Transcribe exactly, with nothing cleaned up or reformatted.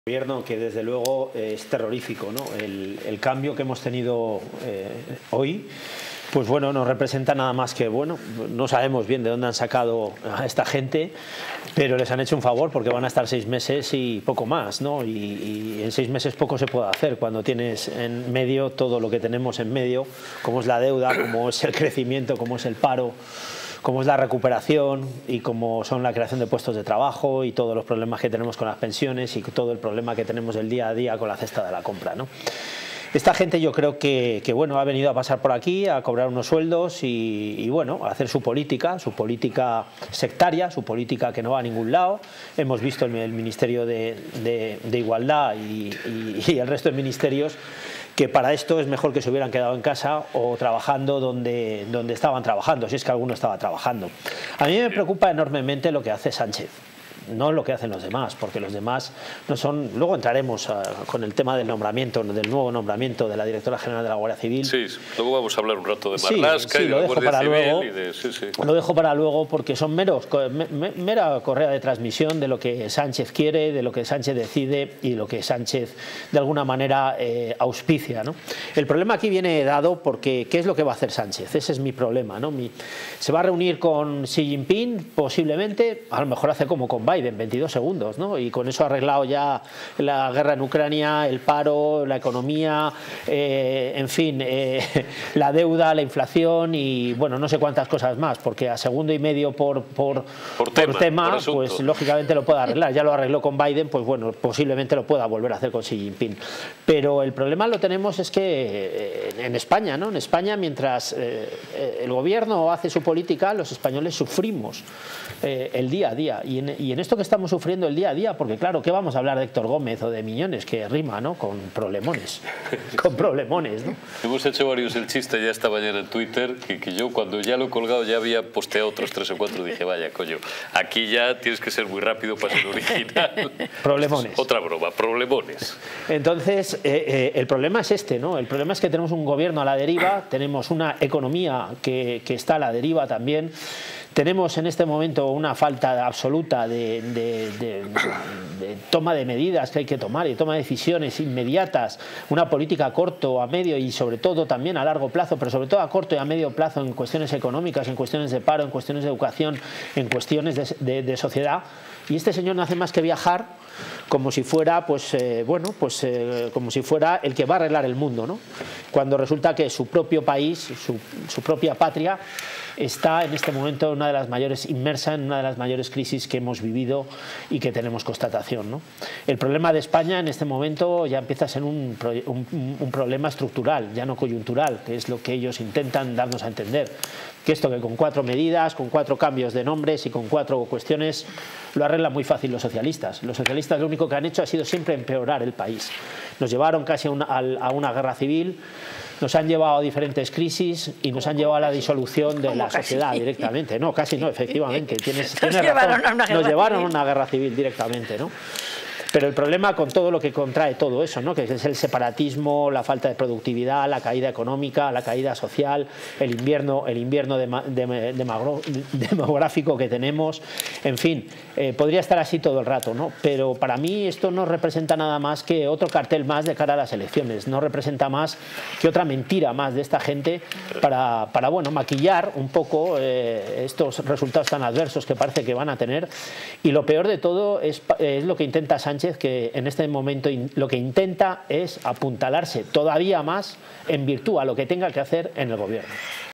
Gobierno que desde luego es terrorífico, ¿no? El, el cambio que hemos tenido eh, hoy, pues bueno, no representa nada más que, bueno, no sabemos bien de dónde han sacado a esta gente, pero les han hecho un favor porque van a estar seis meses y poco más, ¿no? Y, y en seis meses poco se puede hacer cuando tienes en medio todo lo que tenemos en medio, como es la deuda, como es el crecimiento, como es el paro, como es la recuperación y como son la creación de puestos de trabajo y todos los problemas que tenemos con las pensiones y todo el problema que tenemos el día a día con la cesta de la compra, ¿no? Esta gente yo creo que, que bueno, ha venido a pasar por aquí, a cobrar unos sueldos y, y bueno, a hacer su política, su política sectaria, su política que no va a ningún lado. Hemos visto el, el Ministerio de, de, de Igualdad y, y, y el resto de ministerios que para esto es mejor que se hubieran quedado en casa o trabajando donde, donde estaban trabajando, si es que alguno estaba trabajando. A mí me preocupa enormemente lo que hace Sánchez, no lo que hacen los demás, porque los demás no son... Luego entraremos a, con el tema del nombramiento, del nuevo nombramiento de la directora general de la Guardia Civil. Sí, luego vamos a hablar un rato de Marlaska sí, sí, y de la Guardia Civil. Luego, y de, sí, sí. Lo dejo para luego porque son meros, mera correa de transmisión de lo que Sánchez quiere, de lo que Sánchez decide y lo que Sánchez de alguna manera eh, auspicia, ¿no? El problema aquí viene dado porque ¿qué es lo que va a hacer Sánchez? Ese es mi problema, ¿no? Mi, se va a reunir con Xi Jinping, posiblemente, a lo mejor hace como con Biden, veintidós segundos, ¿no? Y con eso ha arreglado ya la guerra en Ucrania, el paro, la economía, eh, en fin, eh, la deuda, la inflación y bueno, no sé cuántas cosas más, porque a segundo y medio por, por, por tema, por tema por pues lógicamente lo puede arreglar. Ya lo arregló con Biden, pues bueno, posiblemente lo pueda volver a hacer con Xi Jinping. Pero el problema lo tenemos es que eh, en España, ¿no? En España, mientras eh, el gobierno hace su política, los españoles sufrimos eh, el día a día. Y en, y en esto que estamos sufriendo el día a día, porque claro, ¿qué vamos a hablar de Héctor Gómez o de Miñones? Que rima, ¿no? Con problemones, con problemones, ¿no? Hemos hecho varios el chiste ya esta mañana en Twitter, que, que yo cuando ya lo he colgado ya había posteado otros tres o cuatro, dije, vaya, coño, aquí ya tienes que ser muy rápido para ser original. Problemones. Otra broma, problemones. Entonces, eh, eh, el problema es este, ¿no? El problema es que tenemos un gobierno a la deriva, tenemos una economía que, que está a la deriva también. Tenemos en este momento una falta absoluta de, de, de, de toma de medidas que hay que tomar y toma de decisiones inmediatas, una política a corto, a medio y sobre todo también a largo plazo, pero sobre todo a corto y a medio plazo en cuestiones económicas, en cuestiones de paro, en cuestiones de educación, en cuestiones de, de, de sociedad. Y este señor no hace más que viajar como si fuera, pues, eh, bueno, pues, eh, como si fuera el que va a arreglar el mundo, ¿no? Cuando resulta que su propio país, su, su propia patria, está en este momento en una de las mayores, inmersa en una de las mayores crisis que hemos vivido y que tenemos constatación, ¿no? El problema de España en este momento ya empieza a ser un, un, un problema estructural, ya no coyuntural, que es lo que ellos intentan darnos a entender. Que esto que con cuatro medidas, con cuatro cambios de nombres y con cuatro cuestiones lo arreglan muy fácil los socialistas. Los socialistas lo único que han hecho ha sido siempre empeorar el país. Nos llevaron casi a una, a una guerra civil, nos han llevado a diferentes crisis y nos han llevado a la disolución de la sociedad directamente. No, casi no, efectivamente. Tienes, tienes razón. Nos llevaron a una guerra civil directamente, ¿no? Pero el problema con todo lo que contrae todo eso, ¿no? Que es el separatismo, la falta de productividad, la caída económica, la caída social, el invierno, el invierno de, de, de, demográfico que tenemos, en fin, eh, podría estar así todo el rato, ¿no? Pero para mí esto no representa nada más que otro cartel más de cara a las elecciones, no representa más que otra mentira más de esta gente para, para bueno, maquillar un poco eh, estos resultados tan adversos que parece que van a tener. Y lo peor de todo es, es lo que intenta Sánchez, que en este momento lo que intenta es apuntalarse todavía más en virtud a lo que tenga que hacer en el gobierno.